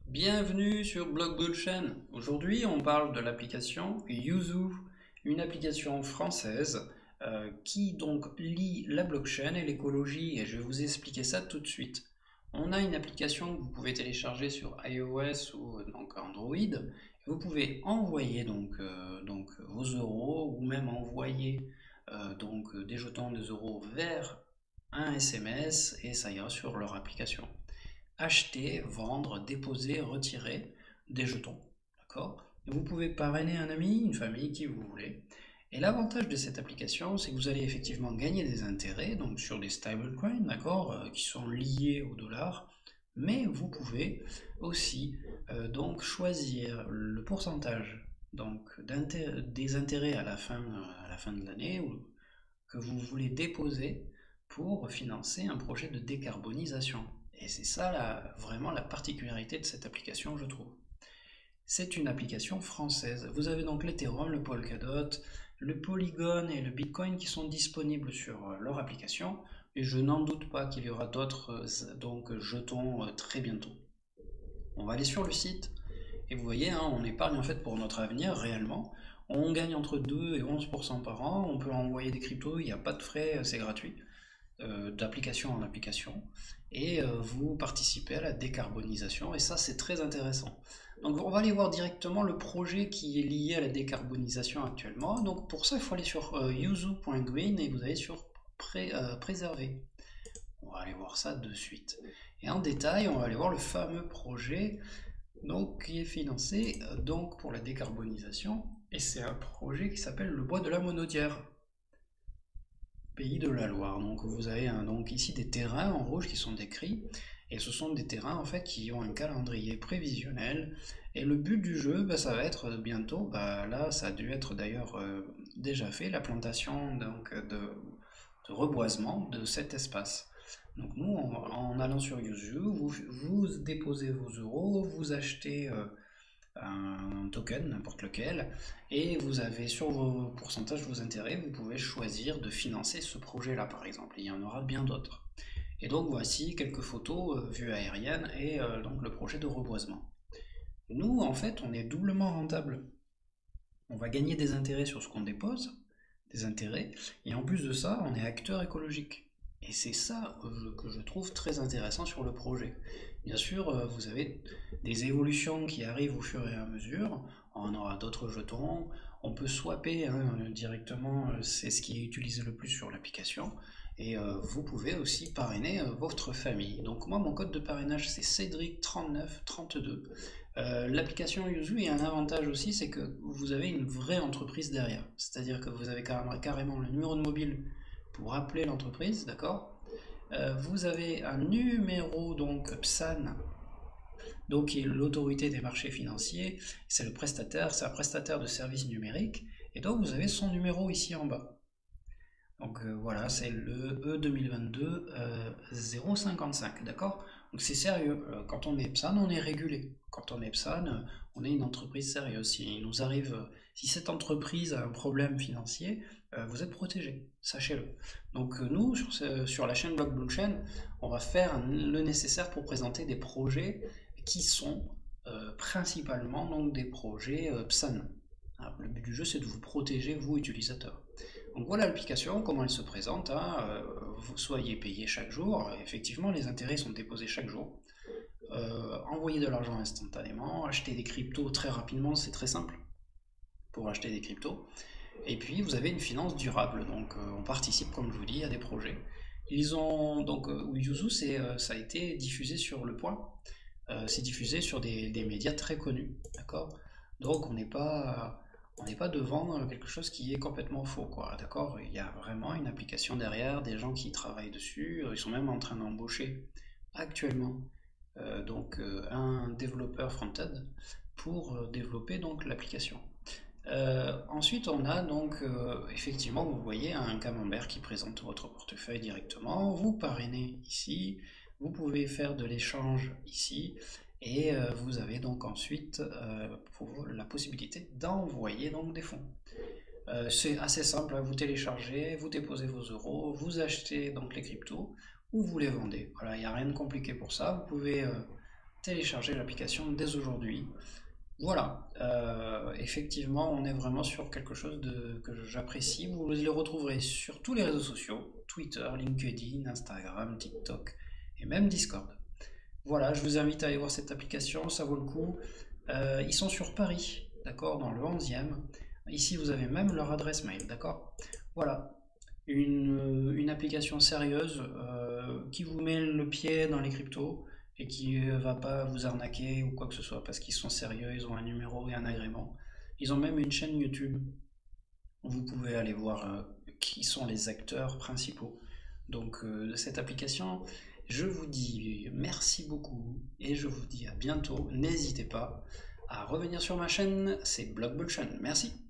Bienvenue sur Blockchain. Aujourd'hui, on parle de l'application Yuzu, une application française qui donc lie la blockchain et l'écologie, et je vais vous expliquer ça tout de suite. On a une application que vous pouvez télécharger sur iOS ou donc Android. Vous pouvez envoyer donc vos euros ou même envoyer des jetons des euros vers un SMS et ça ira sur leur application acheter, vendre, déposer, retirer des jetons. D'accord? Vous pouvez parrainer un ami, une famille, qui vous voulez. Et l'avantage de cette application, c'est que vous allez effectivement gagner des intérêts, donc sur des stablecoins, d'accord, qui sont liés au dollar, mais vous pouvez aussi donc choisir le pourcentage des intérêts à la fin de l'année que vous voulez déposer pour financer un projet de décarbonisation. Et c'est ça vraiment la particularité de cette application, je trouve. C'est une application française. Vous avez donc l'Ethereum, le Polkadot, le Polygon et le Bitcoin qui sont disponibles sur leur application. Et je n'en doute pas qu'il y aura d'autres jetons très bientôt. On va aller sur le site et vous voyez, hein, on épargne en fait pour notre avenir réellement. On gagne entre 2 et 11% par an. On peut envoyer des cryptos, il n'y a pas de frais, c'est gratuit d'application en application et vous participez à la décarbonisation et ça c'est très intéressant. Donc on va aller voir directement le projet qui est lié à la décarbonisation actuellement. Donc pour ça il faut aller sur yuzu.green et vous allez sur préserver. On va aller voir ça de suite. Et en détail on va aller voir le fameux projet donc, qui est financé donc pour la décarbonisation et c'est un projet qui s'appelle le bois de la Monodière. Pays de la Loire. Donc vous avez donc ici des terrains en rouge qui sont décrits, et ce sont des terrains en fait qui ont un calendrier prévisionnel. Et le but du jeu, ça va être bientôt, là ça a dû être d'ailleurs déjà fait, la plantation de reboisement de cet espace. Donc nous, en allant sur Yuzu, vous déposez vos euros, vous achetez un token, n'importe lequel, et vous avez sur vos pourcentages, vos intérêts, vous pouvez choisir de financer ce projet-là par exemple. Il y en aura bien d'autres. Et donc voici quelques photos vues aériennes et donc le projet de reboisement. Nous, en fait, on est doublement rentable. On va gagner des intérêts sur ce qu'on dépose, des intérêts, et en plus de ça, on est acteur écologique. Et c'est ça que je trouve très intéressant sur le projet. Bien sûr, vous avez des évolutions qui arrivent au fur et à mesure. On aura d'autres jetons. On peut swapper directement, c'est ce qui est utilisé le plus sur l'application. Et vous pouvez aussi parrainer votre famille. Donc moi, mon code de parrainage, c'est Cédric3932. L'application Yuzu a un avantage aussi, c'est que vous avez une vraie entreprise derrière. C'est-à-dire que vous avez carrément le numéro de mobile pour appeler l'entreprise, d'accord? Vous avez un numéro donc PSAN, donc qui est l'autorité des marchés financiers, c'est le prestataire, c'est un prestataire de services numériques, et donc vous avez son numéro ici en bas. Donc voilà, c'est le E 2022 055, d'accord? Donc c'est sérieux. Quand on est PSAN, on est régulé. Quand on est PSAN, on est une entreprise sérieuse. Si cette entreprise a un problème financier, vous êtes protégé, sachez-le. Donc nous, sur la chaîne Blockchain, on va faire le nécessaire pour présenter des projets qui sont principalement donc des projets PSAN. Alors, le but du jeu, c'est de vous protéger, vous, utilisateurs. Donc voilà l'application, comment elle se présente, hein. Vous soyez payé chaque jour, effectivement les intérêts sont déposés chaque jour. Envoyer de l'argent instantanément, acheter des cryptos très rapidement, c'est très simple pour acheter des cryptos. Et puis vous avez une finance durable, donc on participe, comme je vous dis, à des projets. Ils ont donc Yuzu, ça a été diffusé sur Le Point, c'est diffusé sur des médias très connus, d'accord? Donc on n'est pas devant quelque chose qui est complètement faux, quoi, d'accord? Il y a vraiment une application derrière, des gens qui travaillent dessus, ils sont même en train d'embaucher actuellement un développeur front-end pour développer donc l'application. Ensuite, on a effectivement, vous voyez un camembert qui présente votre portefeuille directement. Vous parrainez ici, vous pouvez faire de l'échange ici, et vous avez donc ensuite la possibilité d'envoyer donc des fonds. C'est assez simple, hein, vous téléchargez, vous déposez vos euros, vous achetez donc les cryptos ou vous les vendez. Voilà, il n'y a rien de compliqué pour ça. Vous pouvez télécharger l'application dès aujourd'hui. Voilà, effectivement, on est vraiment sur quelque chose que j'apprécie. Vous les retrouverez sur tous les réseaux sociaux, Twitter, LinkedIn, Instagram, TikTok et même Discord. Voilà, je vous invite à aller voir cette application, ça vaut le coup. Ils sont sur Paris, d'accord, dans le 11e. Ici, vous avez même leur adresse mail, d'accord. Voilà, une application sérieuse qui vous met le pied dans les cryptos et qui ne va pas vous arnaquer ou quoi que ce soit parce qu'ils sont sérieux, ils ont un numéro et un agrément. Ils ont même une chaîne YouTube où vous pouvez aller voir qui sont les acteurs principaux donc de cette application. Je vous dis merci beaucoup et je vous dis à bientôt. N'hésitez pas à revenir sur ma chaîne, c'est Blockbullshun. Merci.